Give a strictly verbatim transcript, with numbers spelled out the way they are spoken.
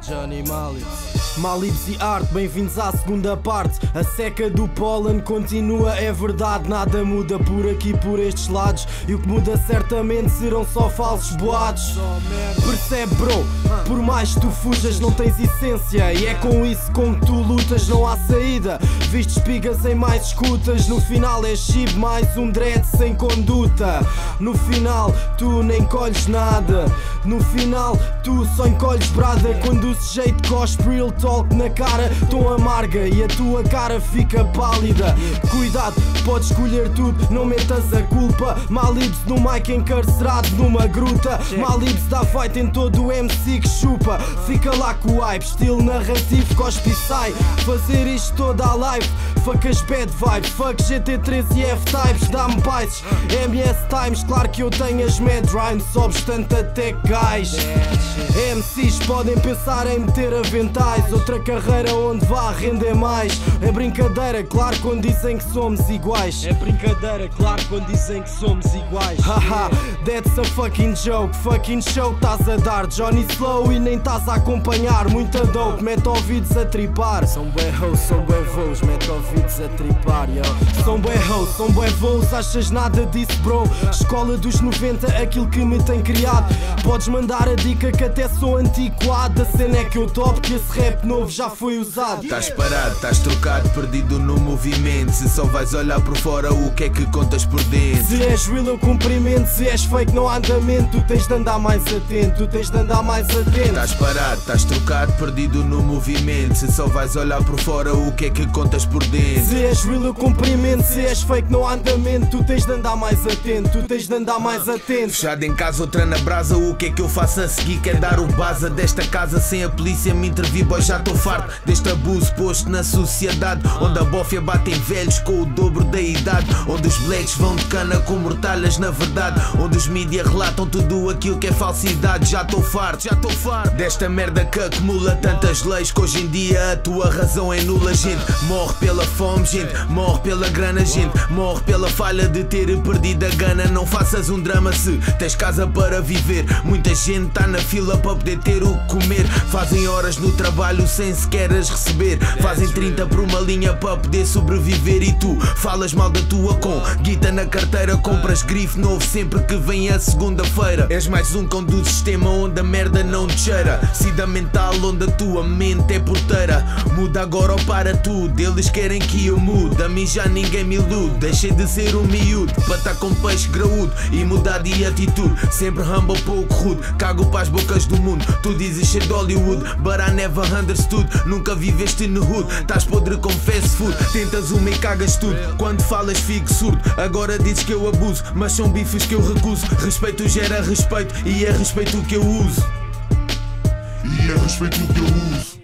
Johnny Malips. Malips e arte, bem-vindos à segunda parte. A seca do pólen continua, é verdade. Nada muda por aqui, por estes lados. E o que muda certamente serão só falsos boatos. Percebe, bro, por mais que tu fujas não tens essência. E é com isso com que tu lutas, não há saída. Vistes espigas em mais escutas. No final é chip mais um dread sem conduta. No final tu nem colhes nada. No final tu só encolhes brada. Quando o sujeito cospe real talk na cara, tão amarga e a tua cara fica pálida. Cuidado, podes escolher tudo, não metas a culpa. Malips no mic encarcerado numa gruta. Malips dá fight em todo o M C que chupa. Fica lá com o hype, estilo narrativo, cospe e sai. Fazer isto toda a live, fuck as bad vibes. Fuck G T três e F-Types, dá-me pazes. M S Times, claro que eu tenho as mad rhymes, só obstante até guys. M Cs podem pensar em meter aventais, outra carreira onde vá render mais. É brincadeira, claro, quando dizem que somos iguais. É brincadeira, claro, quando dizem que somos iguais. Haha, that's a fucking joke. Fucking show estás a dar, Johnny Slow, e nem estás a acompanhar. Muita dope, mete ouvidos a tripar. São bué hoes, são bué voos, mete ouvidos a tripar, yo. São bué hoes, são bué voos, achas nada disso, bro? Escola dos noventa, aquilo que me tem criado. Podes mandar a dica que até sou antiquado. A cena é que eu topo, que esse rap novo já foi usado. Estás parado, estás trocado, perdido no movimento. Se só vais olhar por fora, o que é que contas por dentro? Se és real eu cumprimento, se és fake não há andamento. Tu tens de andar mais atento, tu tens de andar mais atento. Estás parado, estás trocado, perdido no movimento. Se só vais olhar por fora, o que é que contas por dentro? Se és real eu cumprimento, se és fake não há andamento. Tu tens de andar mais atento, tu tens de andar mais atento. Fechado em casa, outra na brasa, o que é que eu faço a seguir? Quer dar o baza desta casa sem a polícia me intervir, boy, já estou farto deste abuso posto na sociedade, onde a bófia bate em velhos com o dobro da idade, onde os blacks vão de cana com mortalhas na verdade, onde os mídia relatam tudo aquilo que é falsidade. Já estou farto, já estou farto desta merda que acumula tantas leis que hoje em dia a tua razão é nula. Gente morre pela fome, gente morre pela grana, gente morre pela falha de ter perdido a gana. Não faças um drama se tens casa para viver. Muita gente está na fila para poder ter o que comer. Fazem horas no trabalho sem sequer as receber. Fazem trinta por uma linha para poder sobreviver. E tu falas mal da tua com guita na carteira. Compras grife novo sempre que vem a segunda-feira. És mais um cão do sistema onde a merda não te cheira. Sida mental onde a tua mente é porteira. Muda agora ou para tudo, eles querem que eu mude. A mim já ninguém me ilude. Deixei de ser um miúdo para estar com peixe graúdo e mudar de atitude. Sempre humble, pouco rude, cago para as bocas do mundo. Tu dizes ser de Hollywood, but I never understood. Nunca viveste no hood, estás podre com fast food. Tentas uma e cagas tudo, quando falas fico surdo. Agora dizes que eu abuso, mas são bifes que eu recuso. Respeito gera respeito e é respeito que eu uso. E é respeito que eu uso.